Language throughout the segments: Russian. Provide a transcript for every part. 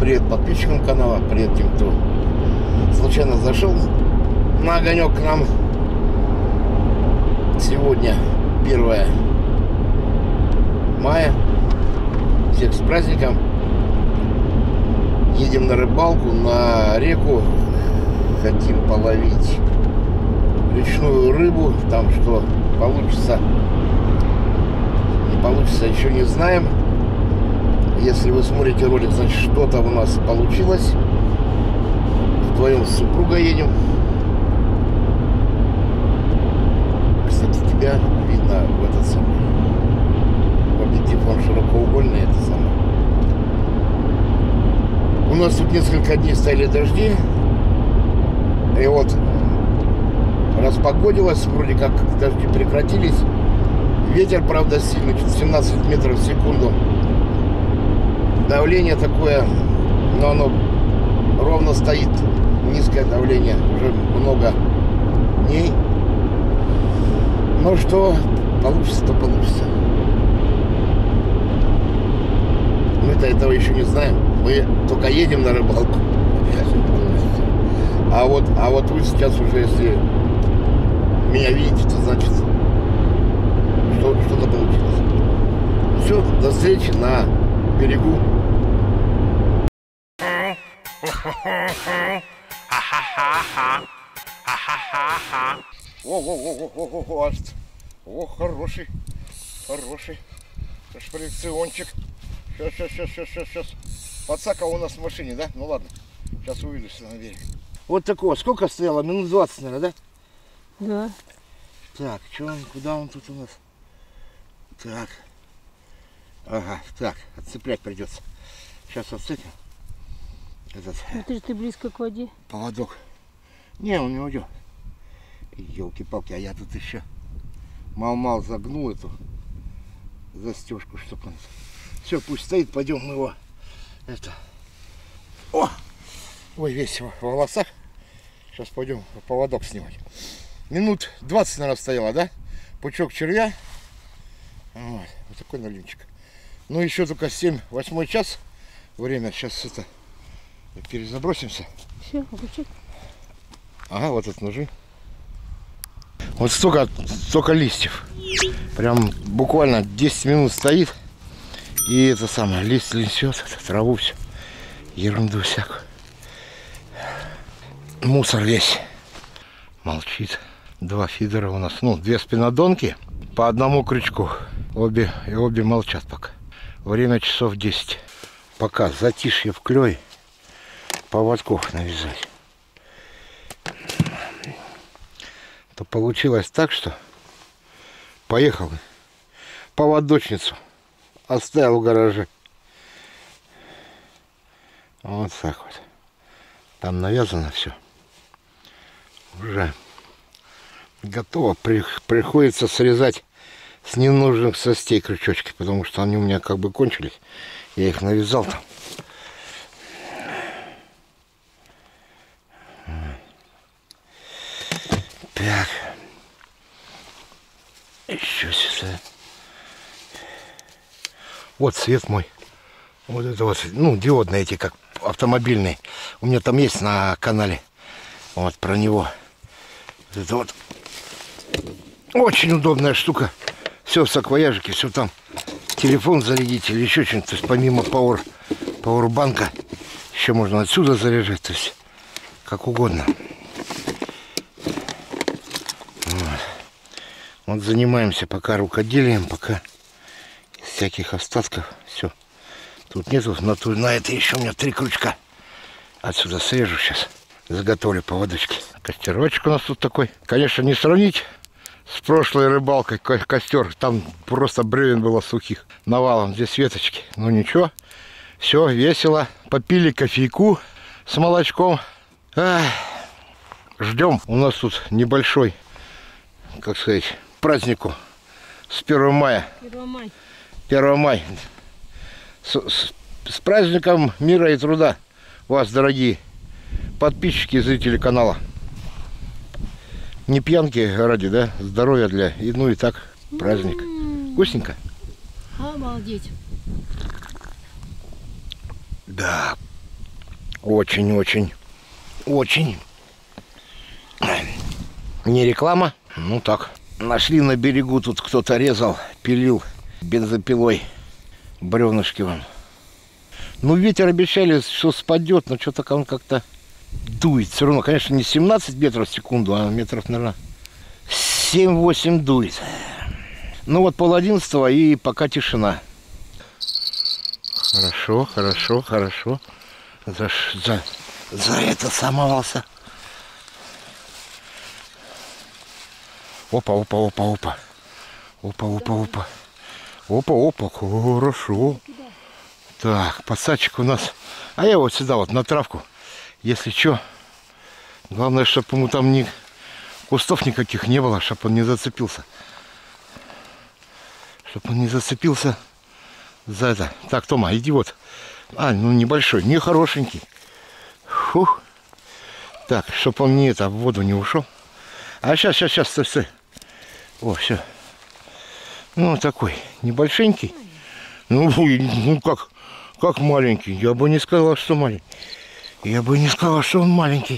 Привет подписчикам канала, привет тем, кто случайно зашел на огонек к нам. Сегодня 1 мая. Всех с праздником. Едем на рыбалку, на реку. Хотим половить речную рыбу. Там что получится, не получится, еще не знаем. Если вы смотрите ролик, значит что-то у нас получилось. Вдвоем с супругой едем. Кстати, тебя видно в этот самый. В объектив он широкоугольный, это самое. У нас тут несколько дней стояли дожди. И вот распогодилось, вроде как дожди прекратились. Ветер, правда, сильный, 17 метров в секунду. Давление такое, но оно ровно стоит. Низкое давление уже много дней. Но что получится, то получится. Мы-то этого еще не знаем. Мы только едем на рыбалку. А вот вы сейчас уже, если меня видите, то значит что-то получилось. Все, до встречи на берегу. О, хороший. Шприциончик. Сейчас. Подсака у нас в машине, да? Ну ладно. Сейчас увидишься на берег. Вот такого. Сколько стояло? Минут 20, наверное, да? Да. Так, куда он тут у нас? Так. Ага, так, отцеплять придется. Сейчас отцепим. Этот. Это же ты близко к воде. Поводок. Не, он не уйдет. Елки-палки, а я тут еще мал-мал загнул эту застежку, чтобы он... Все, пусть стоит, пойдем мы его. Это. О! Ой, весь в волосах. Сейчас пойдем поводок снимать. Минут 20, наверное, стояла, да? Пучок червя. Вот такой налимчик. Ну, еще только 7-8 час время. Сейчас это перезабросимся. Все, огурчик. Ага, вот тут ножи. Вот столько листьев. Прям буквально 10 минут стоит. И это самое, лист несет, траву все. Ерунду всякую. Мусор весь. Молчит. 2 фидера у нас. Ну, 2 спинодонки по одному крючку. Обе молчат пока. Время часов 10. Пока затишье в клёе. Поводков навязать. То получилось так, что поехал поводочницу оставил в гараже. Вот так вот. Там навязано все. Уже готово. Приходится срезать с ненужных состей крючочки, потому что они у меня как бы кончились. Я их навязал там. Так. Еще сюда. Вот свет мой. Вот это вот, ну, диодные эти, как автомобильные. У меня там есть на канале. Вот про него. Это вот очень удобная штука. Все в саквояжике, все там. Телефон зарядить или еще что-нибудь. То есть помимо пауэрбанка еще можно отсюда заряжать. То есть как угодно. Вот занимаемся пока рукоделием, пока из всяких остатков. Все. Тут нету, на это еще у меня 3 крючка. Отсюда срежу сейчас. Заготовлю поводочки. Костерочек у нас тут такой. Конечно, не сравнить с прошлой рыбалкой. Костер. Там просто бревен было сухих. Навалом здесь веточки. Ну ничего. Все весело. Попили кофейку с молочком. Ждем. У нас тут небольшой, как сказать, празднику с 1 мая. 1 мая. С праздником мира и труда вас, дорогие подписчики и зрители канала. Не пьянки ради, да? Здоровья для... Ну и так, праздник. Вкусненько? Обалдеть. Да, Очень. Не реклама, ну так. Нашли на берегу, тут кто-то резал, пилил бензопилой бревнышки вон. Ну, ветер обещали, что спадет, но что-то он как-то дует. Все равно, конечно, не 17 метров в секунду, а метров, наверное, 7-8 дует. Ну вот 10:30 и пока тишина. Хорошо. За это самовался. Опа. Хорошо. Так, посадчик у нас. А я вот сюда вот на травку. Если что. Главное, чтобы ему там ни кустов никаких не было, чтобы он не зацепился. За это. Так, Тома, иди вот. Ну небольшой, не хорошенький. Фух. Так, чтобы он в воду не ушел. А сейчас, стой. О, все. Ну, такой, небольшенький. Ну как маленький. Я бы не сказал, что маленький. Я бы не сказал, что он маленький.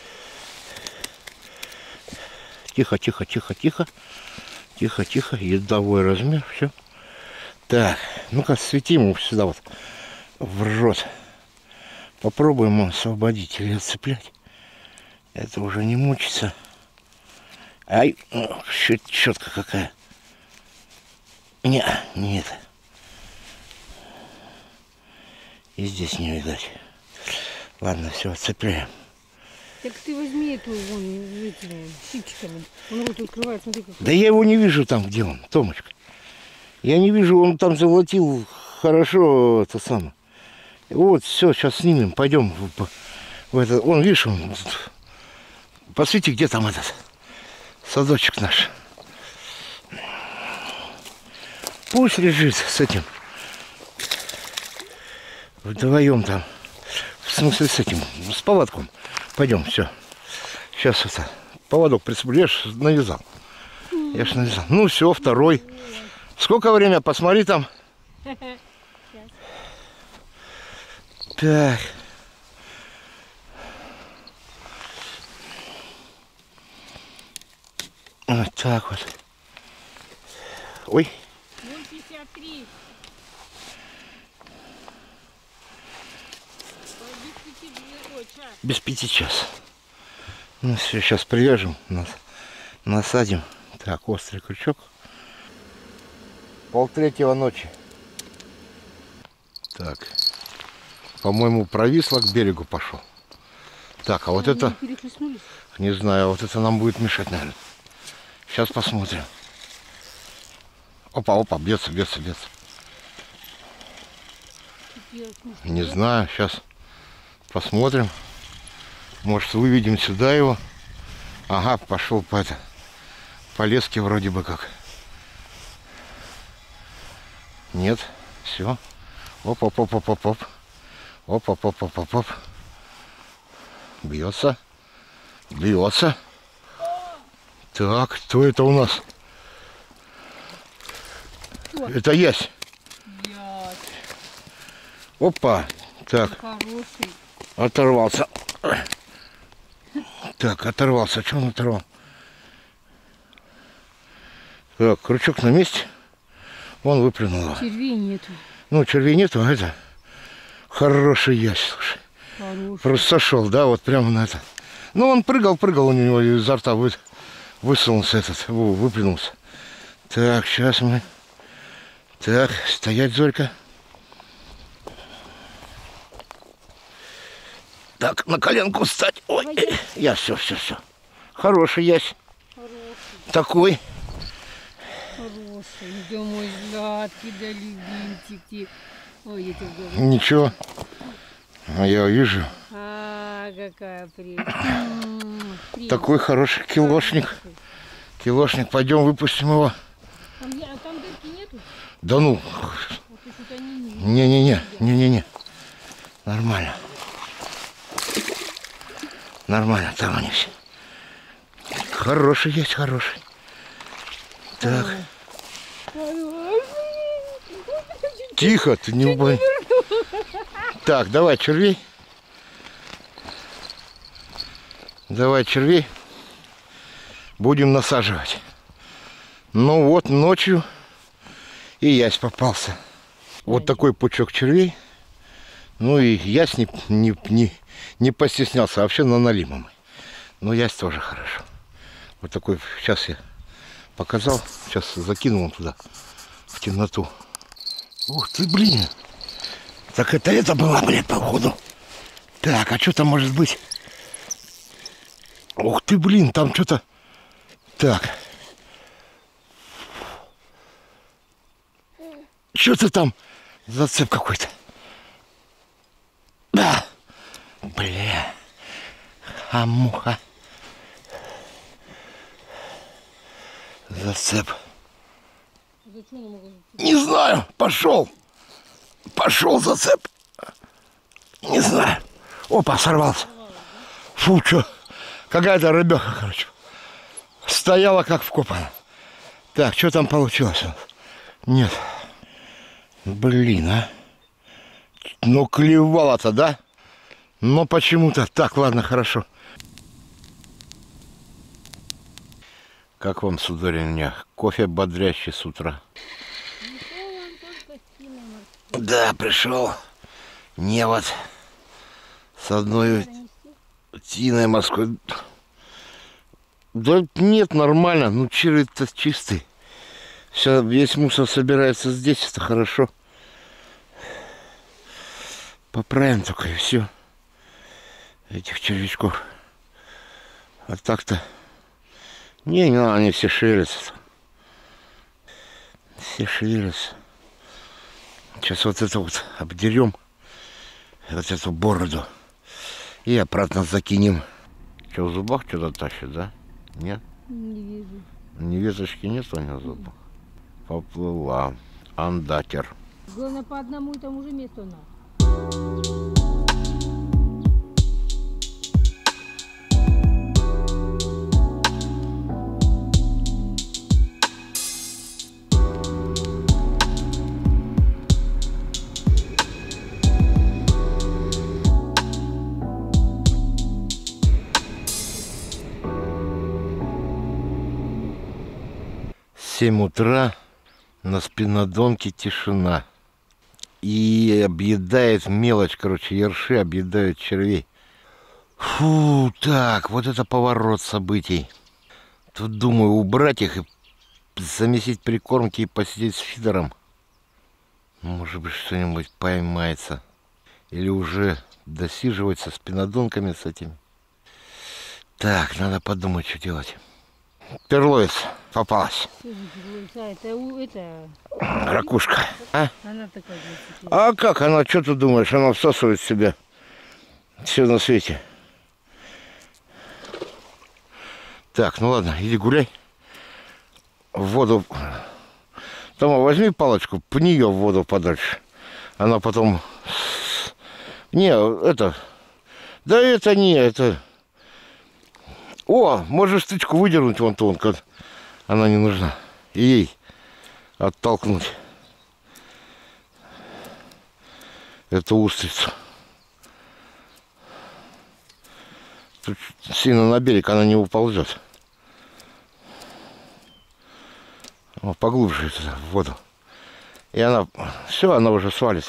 Тихо. Едовой размер, все. Так, ну-ка, светим его сюда вот в рот. Попробуем его освободить или отцеплять. Это уже не мучится. Ай, щетка какая. Не это. И здесь не видать. Ладно, все, отцепляем. Так ты возьми эту вон этими щипчиками. Он рот открывает, смотри, как. Да я его не вижу там, где он, Томочка. Я не вижу, он там золотил хорошо это самое. Вот, все, сейчас снимем, пойдем в это. Он, видишь, он. Посвети, где там этот садочек наш. Пусть лежит с этим. Вдвоем там. В смысле с этим, с поводком. Пойдем, все. Сейчас это. Поводок прицеплю. Я ж навязал. Ну все, второй. Сколько время? Посмотри там. Так. Вот так вот. Ой. 0,53. Без 5 час. Ну все, сейчас привяжем, насадим. Так, острый крючок. 2:30 ночи. Так, по-моему, провисло, к берегу пошел. Так, а вот это, не знаю, вот это нам будет мешать, наверное. Сейчас посмотрим. Опа, бьется. Не знаю, сейчас посмотрим. Может, выведем сюда его. Ага, пошел по леске вроде бы как. Нет, все. Оп. Бьется. Так, кто это у нас? Это ясь. Опа. Так. Хороший. Оторвался. Так, оторвался. Что он оторвал? Так, крючок на месте. Вон выплюнул. Червей нету. Ну, червей нету, а это хороший ясь, слушай. Хороший. Просто сошел, да, вот прямо на это. Ну, он прыгал, у него изо рта высунулся выплюнулся. Так, сейчас мы. Так, стоять, Зорька. Так, на коленку встать. Ой, я все. Хороший ясь. Такой. Хороший. Да мой сладкий, да любимчик. Ой, я тебя говорю. Ничего. А я вижу. Какая прелесть. Такой хороший килошник. Пойдем выпустим его. Там дырки нету? Да ну. Не. Нормально, там они все. Хороший есть. Так. Тихо, ты не убой. Так, давай червей. Давай червей будем насаживать. Ну вот ночью и ясь попался. Вот такой пучок червей. Ну и ясь не постеснялся, а вообще на налимом. Но ясь тоже хорошо. Вот такой, сейчас я показал, сейчас закинул он туда, в темноту. Ух ты, блин. Так это было, блин, походу. Так, а что там может быть? Ух ты, блин, там что-то... Так. Что-то там... Зацеп какой-то. Да. Бля. А муха. Зацеп. Не знаю. Пошел. Пошел зацеп. Не знаю. Опа, сорвался. Фу, что? Какая-то рыбеха, короче. Стояла как вкопана. Так, что там получилось? Нет. Блин, а. Ну, клевало-то, да? Но почему-то... Так, ладно, хорошо. Как вам, сударыня, кофе бодрящий с утра? Да, пришел. Невод. С одной тиной морской. Да нет, нормально. Ну, червь-то чистый. Все, весь мусор собирается здесь, это хорошо. Поправим только и все. Этих червячков. А так-то... Не, они все ширятся. Все ширятся. Сейчас вот это вот обдерем. Вот эту бороду. И обратно закинем. Что, в зубах что-то тащит, да? Нет? Не вижу. Ни веточки нет у него в зубах. Поплыла. Андатер. Главное, по одному и тому же месту надо. В 7 утра на спинодонке тишина. И объедает мелочь, короче, ерши объедают червей. Фу, так, вот это поворот событий. Тут думаю убрать их и замесить прикормки и посидеть с фидером. Может быть, что-нибудь поймается. Или уже досиживать со спинодонками с этими. Так, надо подумать, что делать. Перлоец попалась. Это... Ракушка. А? Она такая. А как она, что ты думаешь, она всасывает в себя все на свете. Так, ну ладно, иди гуляй. В воду. Тома, возьми палочку, пни ее в воду подальше. Она потом... Не, это... Да это не, это... О, можешь стычку выдернуть вон тонко. Она не нужна. И ей оттолкнуть эту устрицу. Тут сильно на берег она не уползет. О, поглубже туда, в воду. И она... Все, она уже свалится.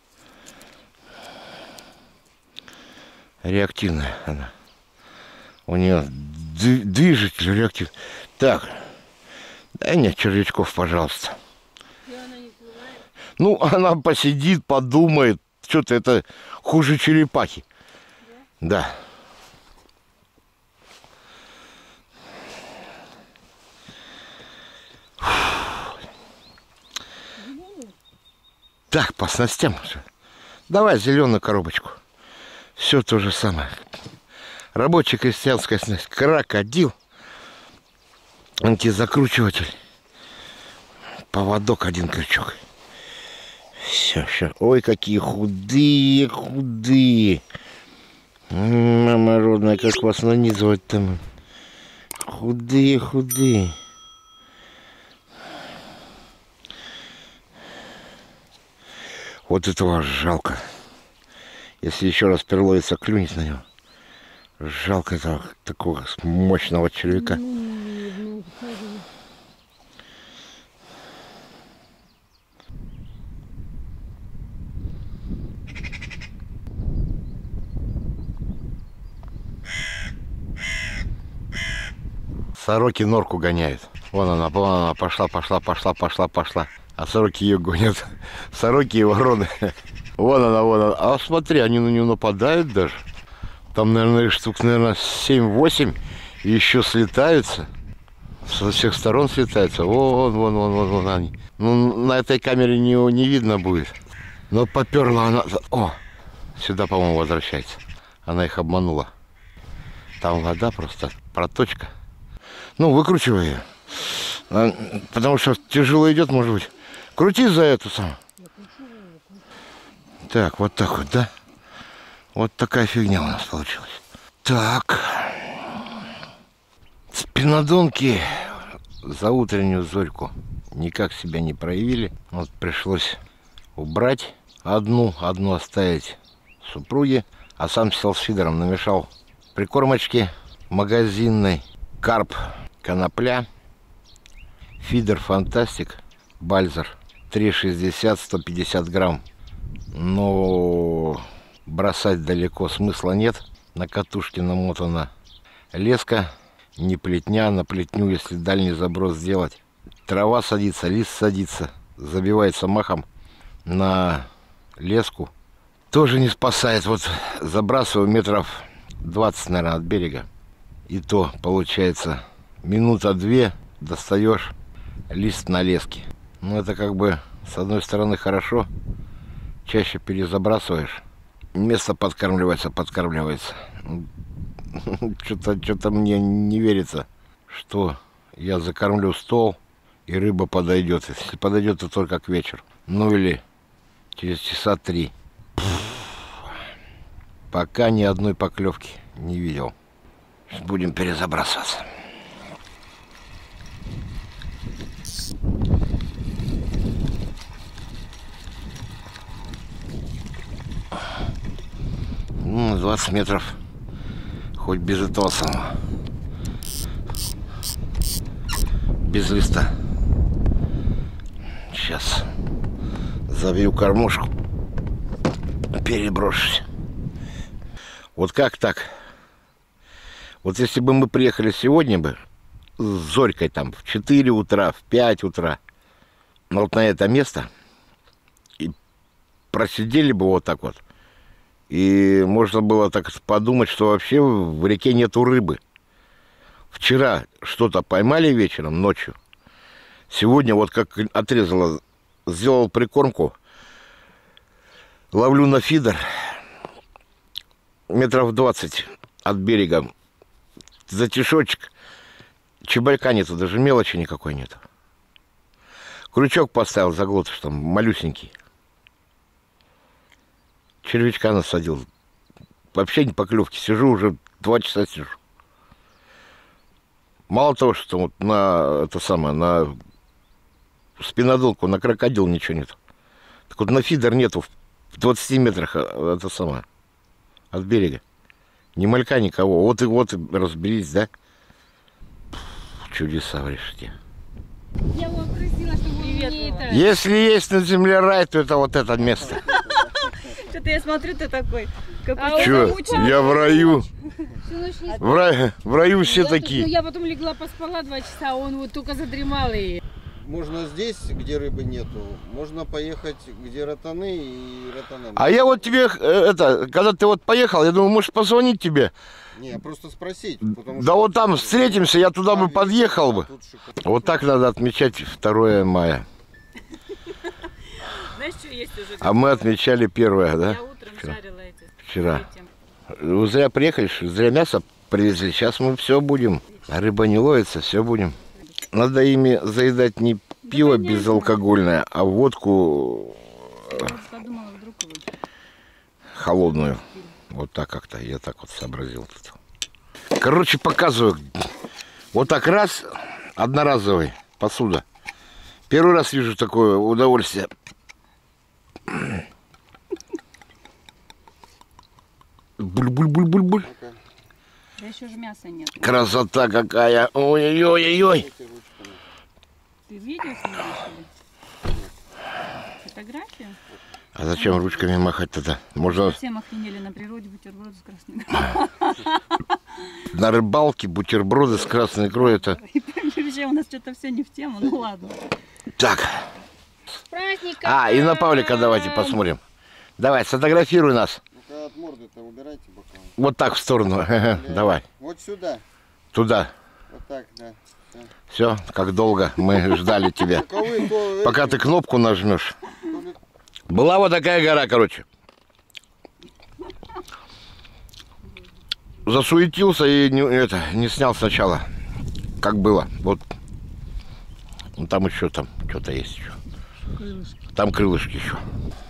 Реактивная она. У нее движитель реактив. Так. Дай мне червячков, пожалуйста. Ну, она посидит, подумает. Что-то это хуже черепахи. Да. Так, по снастям. Давай зеленую коробочку. Все то же самое. Рабочая крестьянская снасть. Крокодил. Антизакручиватель. Поводок, один крючок. Все, все. Ой, какие худые, худые. Мама родная, как вас нанизывать там. Худые, худые. Вот этого жалко. Если еще раз перлоица клюнет на него. Жалко этого такого мощного червяка. Ну, тоже. Сороки норку гоняют. Вон она, пошла. А сороки ее гонят. Сороки и вороны. Вон она. А смотри, они на нее нападают даже. Там, наверное, штук, 7-8. И еще слетаются. Со всех сторон слетаются. Вон они. Ну, на этой камере не видно будет. Но поперла она. О, сюда, по-моему, возвращается. Она их обманула. Там вода просто, проточка. Ну, выкручивай ее. Потому что тяжело идет, может быть. Крути за эту самую. Так, вот так вот, да? Вот такая фигня у нас получилась. Так. Спинодонки за утреннюю зорьку никак себя не проявили. Вот пришлось убрать одну оставить супруге. А сам сел с фидером, намешал прикормочки магазинной. Карп, конопля, фидер Фантастик, Бальзер, 3,60, 150 грамм. Но бросать далеко смысла нет. На катушке намотана леска, не плетня. На плетню, если дальний заброс сделать, трава садится, лист садится, забивается махом на леску. Тоже не спасает. Вот забрасываю метров 20, наверное, от берега. И то, получается, минута-две достаешь лист на леске. Ну, это как бы, с одной стороны, хорошо. Чаще перезабрасываешь. Место подкармливается. Что-то мне не верится, что я закормлю стол, и рыба подойдет. Если подойдет, то только к вечеру. Ну, или через часа 3. Пока ни одной поклевки не видел. Будем перезабрасываться. Ну, 20 метров. Хоть без этого самого. Без листа. Сейчас забью кормушку. Переброшусь. Вот как так? Вот если бы мы приехали сегодня бы с зорькой там в 4 утра, в 5 утра, вот на это место, и просидели бы вот так вот, и можно было так подумать, что вообще в реке нету рыбы. Вчера что-то поймали вечером, ночью. Сегодня вот как отрезало, сделал прикормку, ловлю на фидер метров 20 от берега. Затишочек, чебалька нету, даже мелочи никакой нету. Крючок поставил, заглотыш там, малюсенький. Червячка насадил. Вообще не поклевки. Сижу уже 2 часа сижу. Мало того, что вот на это самое, на спинодолку, на крокодил ничего нет. Так вот на фидер нету в 20 метрах это самое, от берега. Ни малька, никого. Вот и разберись, да? Чудеса в решете. Я его просила, чтобы он мне это... Если есть на земле рай, то это вот это место. Что-то я смотрю, ты такой. Чё? Я в раю. Всю ночь не В раю все спала. такие. Я потом легла, поспала 2 часа, а он вот только задремал и... Можно здесь, где рыбы нету, можно поехать, где ротаны и ротаны. А я вот тебе, когда ты вот поехал, я думаю, может позвонить тебе. Не, просто спросить. Да вот там встретимся, я туда бы подъехал бы. Вот так надо отмечать 2 мая. Знаешь, что есть уже? А мы отмечали 1, да? Я утром жарила эти. Вчера. Вы зря приехали, зря мясо привезли. Сейчас мы все будем. А рыба не ловится, все будем. Надо ими заедать не пиво безалкогольное, а водку Подумала, вдруг холодную. Вот так как-то. Я так вот сообразил тут. Короче, показываю. Вот так раз, одноразовый, посуда. Первый раз вижу такое удовольствие. Буль-буль-буль-буль-буль. Да еще же мяса нет. Красота какая. Ой-ой-ой-ой. Эти ручками. Ты видео снимаешь или? Фотографию? А зачем ручками махать тогда? Можно Совсем охренели на природе бутерброды с красной икрой. на рыбалке бутерброды с красной икрой. Это... Вообще у нас что-то все не в тему, ну ладно. Так. С праздником! А, и на Павлика давайте посмотрим. Давай, сфотографируй нас. Ну-ка от морды-то убирайте бока. Вот так в сторону. Давай. Вот сюда. Туда. Вот так, да. Всё. Все, как долго мы ждали тебя. Только вы, то Пока эти, ты кнопку нажмешь. то ли- Была вот такая гора, короче. Засуетился и не снял сначала. Как было. Вот. Ну, там еще там что-то есть еще. Там крылышки еще.